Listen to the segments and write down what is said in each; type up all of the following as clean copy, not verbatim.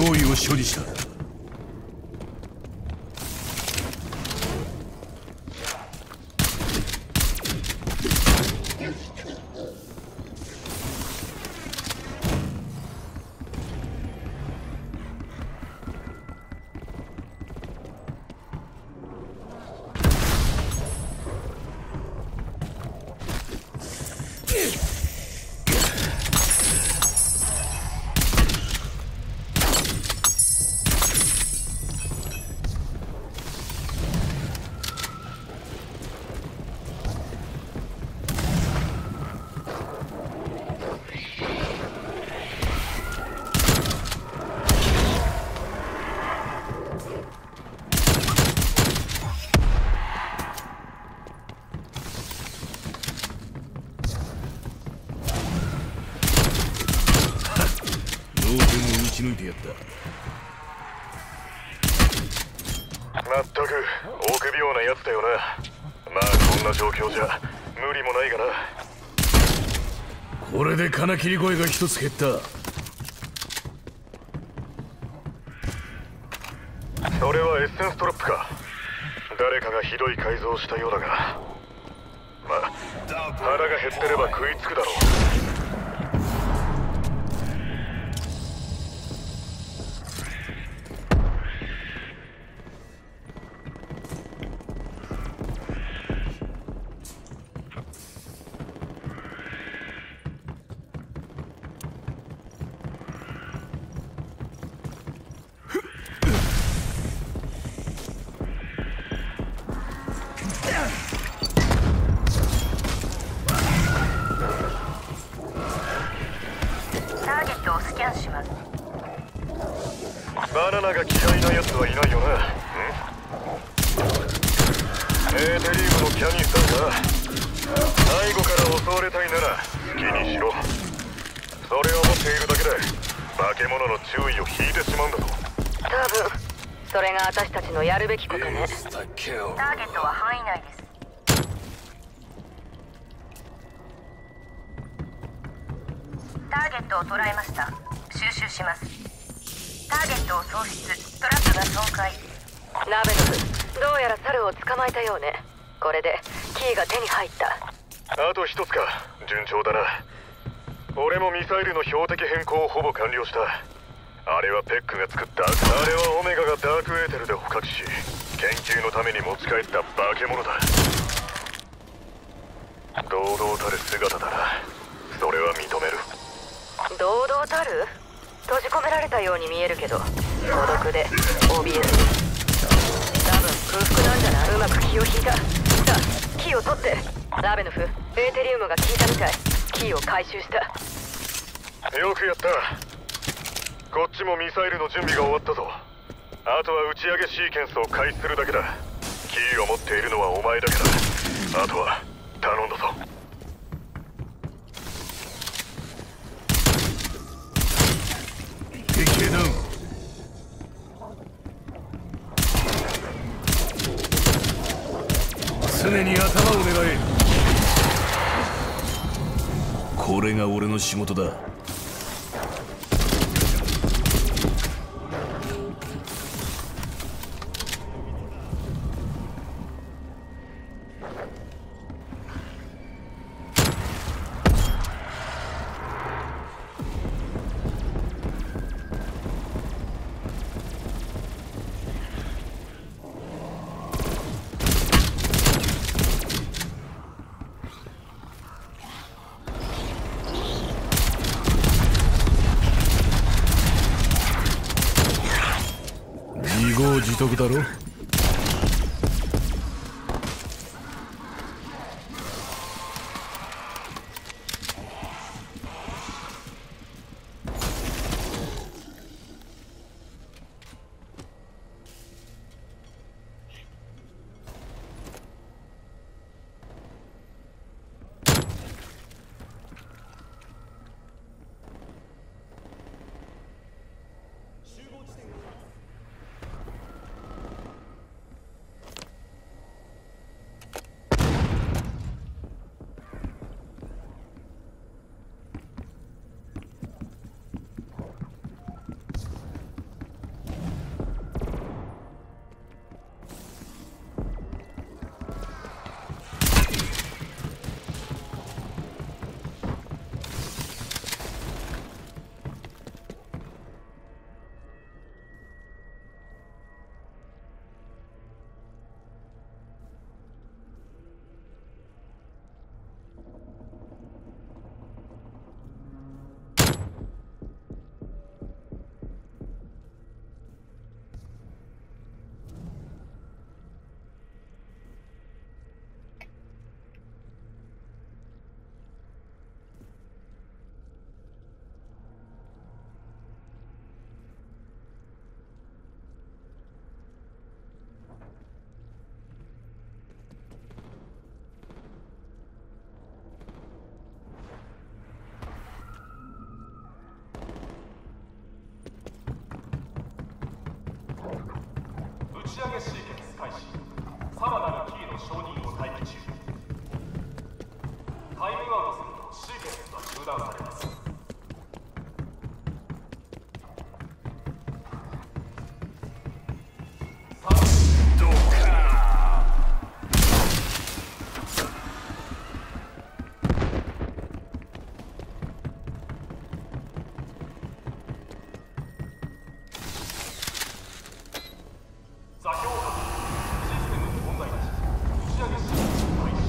脅威を処理した。撃ち抜いてやった。 まったく臆病なやつだよな。まあこんな状況じゃ無理もないがな。 これで金切り声が一つ減った。 それはエッセンストラップか。誰かがひどい改造をしたようだが、まあ腹が減ってれば食いつくだろう。バナナが嫌いなやつはいないよな。エーテリウムのキャニスターか。背後から襲われたいなら好きにしろ。それを持っているだけで化け物の注意を引いてしまうんだぞ。 多分それが私たちのやるべきことね。ターゲットは範囲内です。ターゲットを捉えました。収集します。ターゲットを喪失。トラップが損壊。ラベノフ、どうやら猿を捕まえたようね。これでキーが手に入った。 あと一つか。順調だな。俺もミサイルの標的変更をほぼ完了した。あれはペックが作った。あれはオメガがダークエーテルで捕獲し研究のために持ち帰った化け物だ。堂々たる姿だな。それは認める。 堂々たる？閉じ込められたように見えるけど孤独で怯えすぎ。多分空腹なんじゃない？うまく気を引いた。さあキーを取って。ラベノフ、エーテリウムが効いたみたい。キーを回収した。 よくやった。こっちもミサイルの準備が終わったぞ。あとは打ち上げシーケンスを開始するだけだ。キーを持っているのはお前だけだ。あとは頼んだぞ。 敵兵ダウン。常に頭を狙え。これが俺の仕事だ。自業自得だろ。 ち上げシーケンス開始。さらなるキーの承認を待機中。タイミングアウトするとシーケンスは中断されます。座標を確認。システムに問題なし。打ち上げシーケンス開始。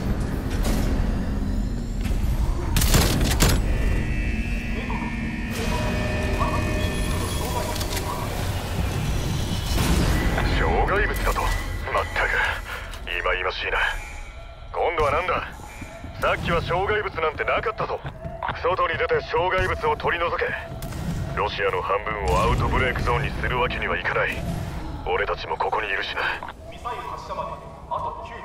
障害物だと。まったく忌々しいな。今度は何だ。さっきは障害物なんてなかったぞ。外に出て障害物を取り除け。ロシアの半分をアウトブレイクゾーンにするわけにはいかない。俺たちもここにいるしな。 ミサイル発射まであと9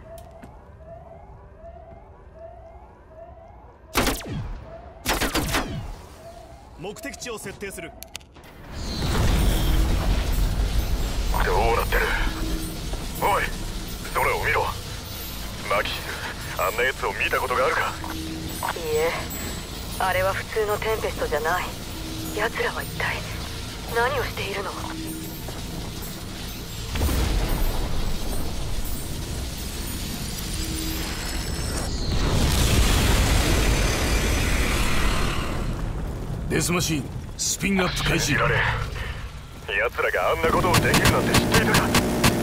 分。 目的地を設定する。 どうなってる。おい空を見ろ。マキシス、あんなやつを見たことがあるか。 いいえ、あれは普通のテンペストじゃない。奴らは一体何をしているの。 デスマシンスピンアップ開始。 信じられん。奴らがあんなことをできるなんて知っていたか。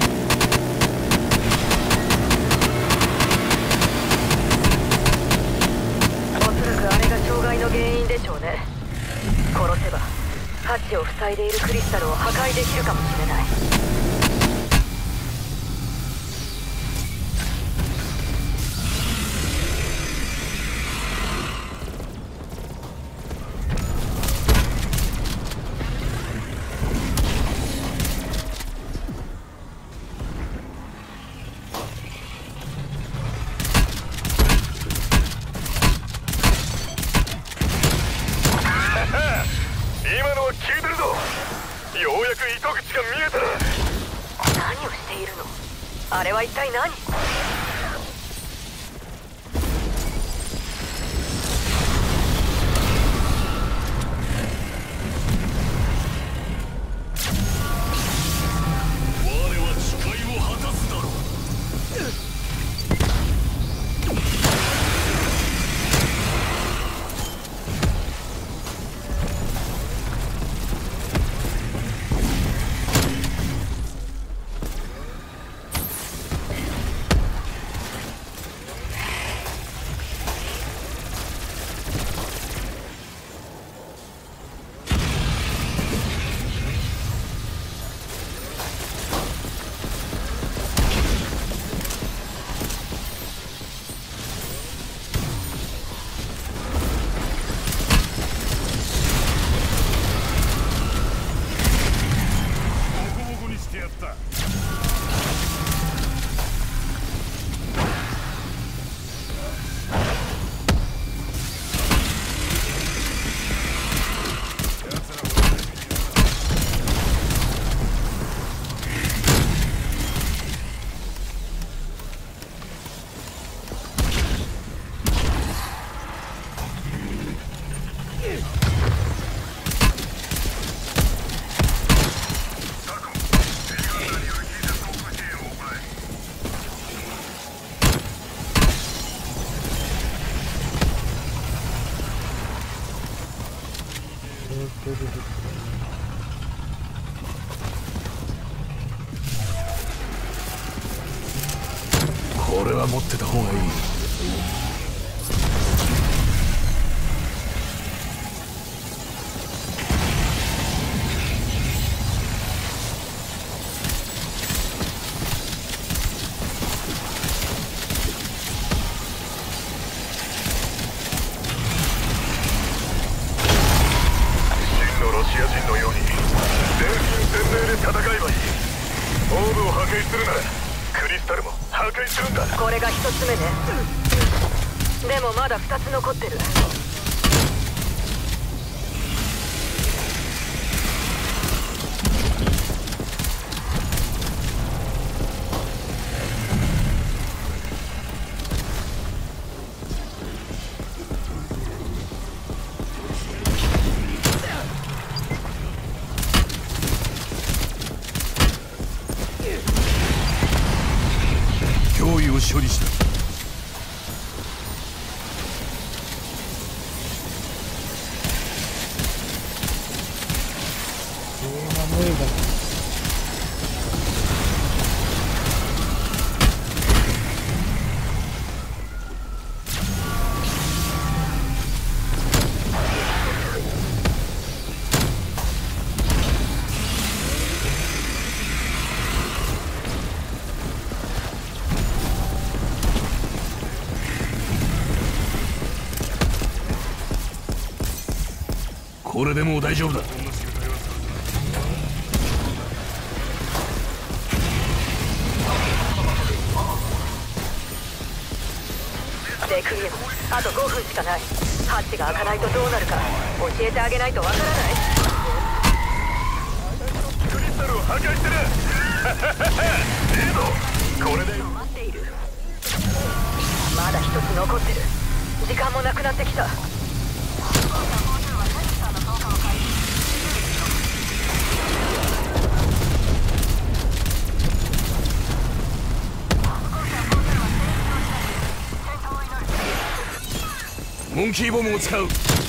おそらくあれが障害の原因でしょうね。殺せばハッチを塞いでいるクリスタルを破壊できるかもしれない。 今のは効いてるぞ。ようやく糸口が見えたな。 何をしているの。あれは一体何。 我は誓いを果たすだろう。 これは持ってた方がいい。 真のロシア人のように全身全霊で戦えばいい。オーブを破壊するならクリスタルも破壊するんだ。 これが一つ目ね。でもまだ二つ残ってる。 脅威を処理した。これでもう大丈夫だ。 レクイエム、あと5分しかない。ハッチが開かないとどうなるか教えてあげないとわからない。 クリスタルを破壊してるエド、これで待っている。まだ一つ残ってる。時間もなくなってきた。 モンキーボムを使う。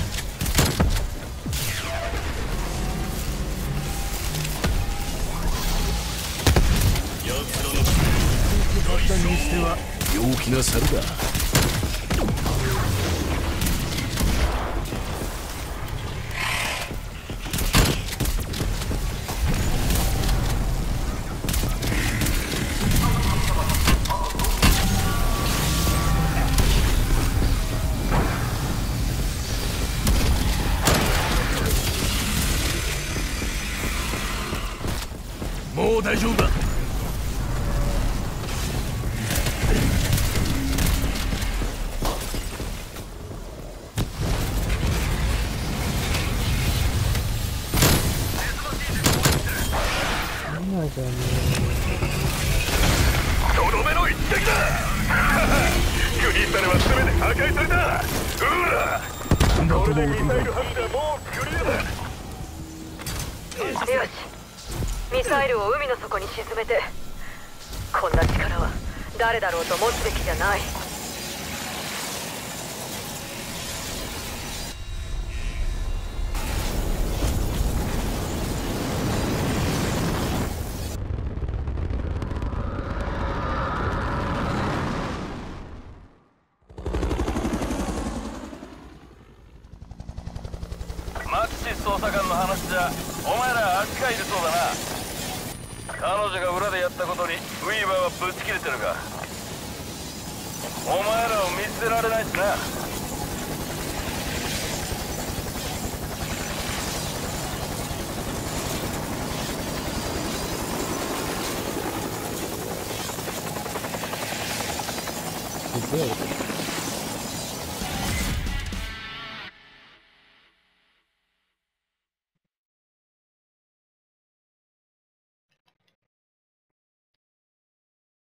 体にしては陽気な猿だ。もう大丈夫だ。 とどめの一撃だクリスタルは全て破壊された。これでミサイル発射もうクリアだ。 よし、ミサイルを海の底に沈めて。こんな力は誰だろうと持つべきじゃない。 マッチ捜査官の話じゃお前ら足がいるそうだな。彼女が裏でやったことにウィーバーはぶち切れてるが、お前らを見捨てられないしな。 すごい。